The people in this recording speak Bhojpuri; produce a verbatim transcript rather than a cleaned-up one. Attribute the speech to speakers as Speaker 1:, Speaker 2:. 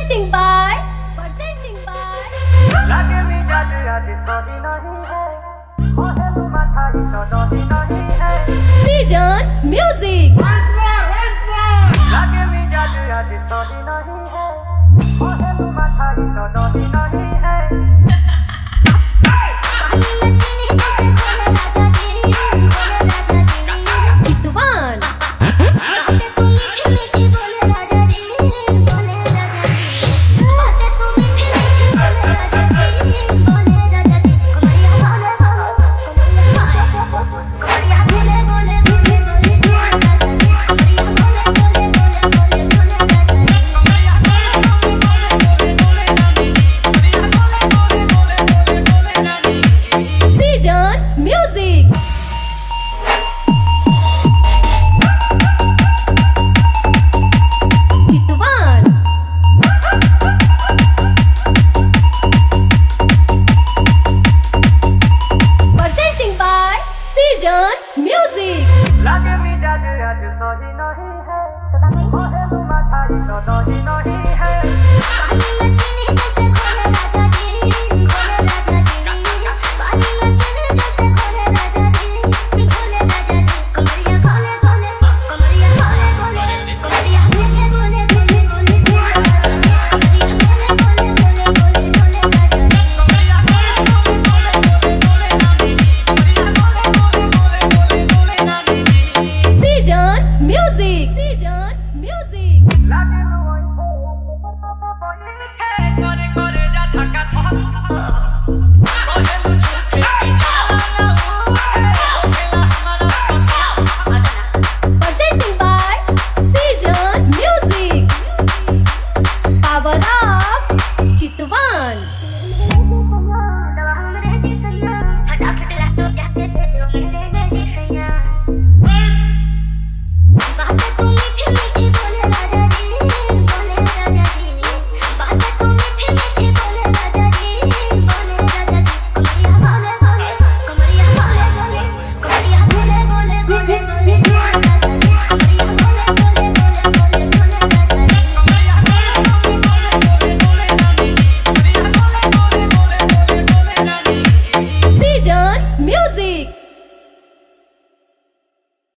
Speaker 1: Presenting by Presenting by
Speaker 2: लागे मिजाज आज कभी नहीं है, ओहे तू माथाई तो नहीं नहीं है।
Speaker 1: Season Music
Speaker 2: Once more, once more। लागे मिजाज आज कभी नहीं है, ओहे तू माथाई तो नहीं नहीं है।
Speaker 1: Kitwan Season Music Kitwan Presenting by Season Music
Speaker 2: लागे मिजाज आज सही नहीं है, ओहे तू माथाई तो नहीं नहीं है।
Speaker 1: Season Music Season Music
Speaker 2: लागे लुआई करे करे जा थका ओहे तू छुपे जाला ओहेला हमारा
Speaker 1: Presenting by Season Music Power Up